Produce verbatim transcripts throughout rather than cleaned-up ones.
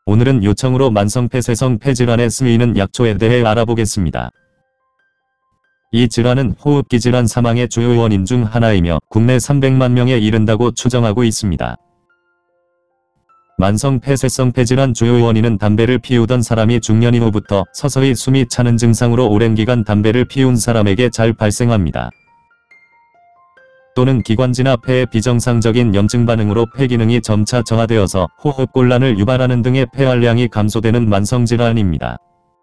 오늘은 요청으로 만성폐쇄성 폐질환에 쓰이는 약초에 대해 알아보겠습니다. 이 질환은 호흡기 질환 사망의 주요 원인 중 하나이며 국내 삼백만 명에 이른다고 추정하고 있습니다. 만성폐쇄성 폐질환 주요 원인은 담배를 피우던 사람이 중년 이후부터 서서히 숨이 차는 증상으로 오랜 기간 담배를 피운 사람에게 잘 발생합니다. 또는 기관지나 폐의 비정상적인 염증 반응으로 폐 기능이 점차 저하되어서 호흡곤란을 유발하는 등의 폐활량이 감소되는 만성질환입니다.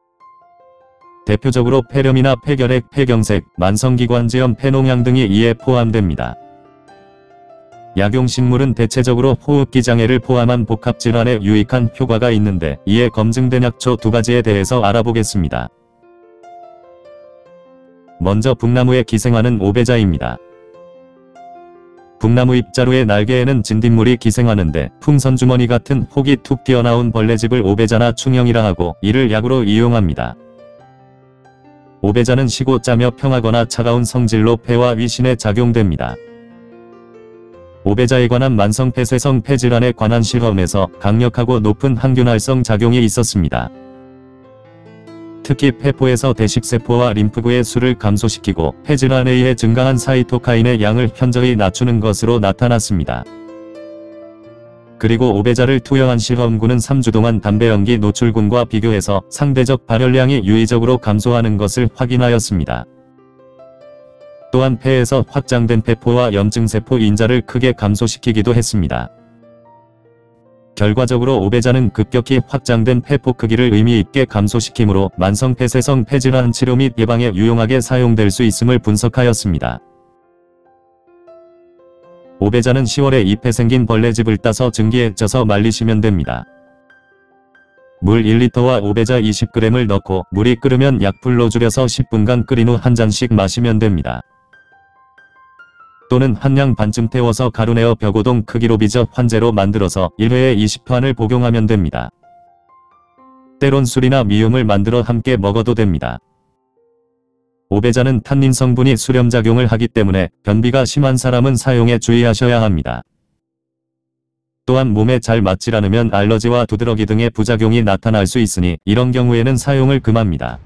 대표적으로 폐렴이나 폐결핵, 폐경색, 만성기관지염, 폐농양 등이 이에 포함됩니다. 약용식물은 대체적으로 호흡기 장애를 포함한 복합질환에 유익한 효과가 있는데 이에 검증된 약초 두 가지에 대해서 알아보겠습니다. 먼저 북나무에 기생하는 오베자입니다. 북나무 잎자루의 날개에는 진딧물이 기생하는데 풍선주머니 같은 혹이 툭 튀어나온 벌레집을 오베자나 충형이라 하고 이를 약으로 이용합니다. 오베자는 시고 짜며 평하거나 차가운 성질로 폐와 위신에 작용됩니다. 오베자에 관한 만성폐쇄성 폐질환에 관한 실험에서 강력하고 높은 항균활성 작용이 있었습니다. 특히 폐포에서 대식세포와 림프구의 수를 감소시키고 폐질환에 의해 증가한 사이토카인의 양을 현저히 낮추는 것으로 나타났습니다. 그리고 오베자를 투여한 실험군은 삼 주 동안 담배 연기 노출군과 비교해서 상대적 발열량이 유의적으로 감소하는 것을 확인하였습니다. 또한 폐에서 확장된 폐포와 염증세포 인자를 크게 감소시키기도 했습니다. 결과적으로 오베자는 급격히 확장된 폐포 크기를 의미 있게 감소시키므로 만성폐쇄성 폐질환 치료 및 예방에 유용하게 사용될 수 있음을 분석하였습니다. 오베자는 시월에 잎에 생긴 벌레집을 따서 증기에 쪄서 말리시면 됩니다. 물 일 리터와 오베자 이십 그램을 넣고 물이 끓으면 약불로 줄여서 십 분간 끓인 후 한 잔씩 마시면 됩니다. 또는 한 양 반쯤 태워서 가루내어 벽오동 크기로 빚어 환제로 만들어서 일 회에 이십 판을 복용하면 됩니다. 때론 술이나 미음을 만들어 함께 먹어도 됩니다. 오베자는 탄닌 성분이 수렴작용을 하기 때문에 변비가 심한 사람은 사용에 주의하셔야 합니다. 또한 몸에 잘 맞질 않으면 알러지와 두드러기 등의 부작용이 나타날 수 있으니 이런 경우에는 사용을 금합니다.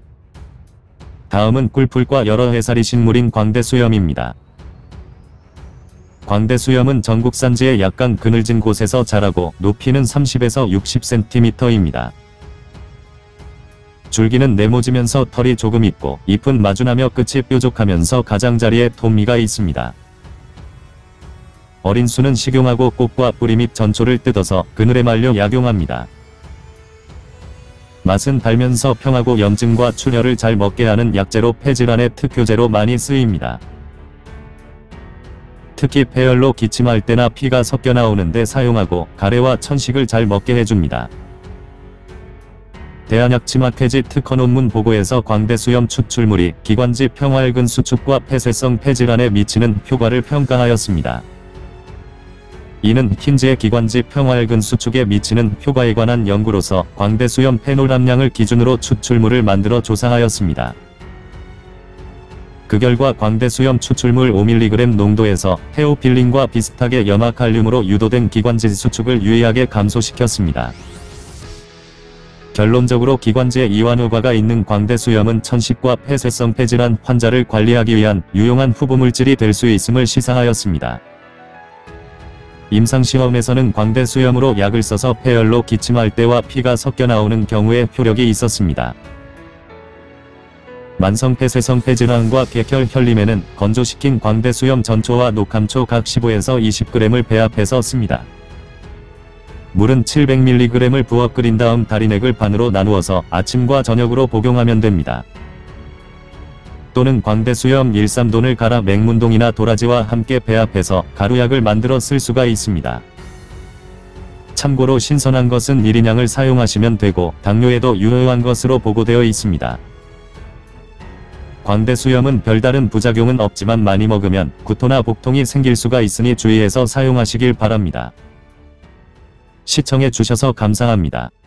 다음은 꿀풀과 여러 해살이 식물인 광대수염입니다. 광대수염은 전국 산지의 약간 그늘진 곳에서 자라고 높이는 삼십에서 육십 센티미터입니다. 줄기는 네모지면서 털이 조금 있고 잎은 마주나며 끝이 뾰족하면서 가장자리에 토미가 있습니다. 어린 수는 식용하고 꽃과 뿌리 및 전초를 뜯어서 그늘에 말려 약용합니다. 맛은 달면서 평하고 염증과 출혈을 잘 먹게 하는 약재로 폐질환의 특효제로 많이 쓰입니다. 특히 폐열로 기침할 때나 피가 섞여 나오는데 사용하고 가래와 천식을 잘 먹게 해줍니다. 대한약치마폐지 특허 논문 보고에서 광대수염 추출물이 기관지 평활근 수축과 폐쇄성 폐질환에 미치는 효과를 평가하였습니다. 이는 흰지의 기관지 평활근 수축에 미치는 효과에 관한 연구로서 광대수염 페놀 함량을 기준으로 추출물을 만들어 조사하였습니다. 그 결과 광대수염 추출물 오 밀리그램 농도에서 테오필린과 비슷하게 염화칼륨으로 유도된 기관지 수축을 유의하게 감소시켰습니다. 결론적으로 기관지에 이완 효과가 있는 광대수염은 천식과 폐쇄성 폐질환 환자를 관리하기 위한 유용한 후보물질이 될 수 있음을 시사하였습니다. 임상시험에서는 광대수염으로 약을 써서 폐열로 기침할 때와 피가 섞여 나오는 경우에 효력이 있었습니다. 만성폐쇄성 폐질환과 객혈 혈림에는 건조시킨 광대수염 전초와 녹함초 각 십오에서 이십 그램을 배합해서 씁니다. 물은 칠백 밀리그램을 부어 끓인 다음 다리넥을 반으로 나누어서 아침과 저녁으로 복용하면 됩니다. 또는 광대수염 일삼돈을 갈아 맹문동이나 도라지와 함께 배합해서 가루약을 만들어 쓸 수가 있습니다. 참고로 신선한 것은 일 인량을 사용하시면 되고 당뇨에도 유효한 것으로 보고되어 있습니다. 광대수염은 별다른 부작용은 없지만 많이 먹으면 구토나 복통이 생길 수가 있으니 주의해서 사용하시길 바랍니다. 시청해 주셔서 감사합니다.